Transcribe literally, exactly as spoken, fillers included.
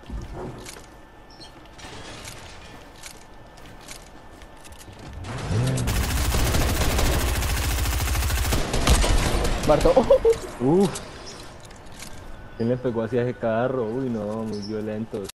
Barto. Uf. ¿Quién le pegó hacia ese carro? Uy, no, muy violentos.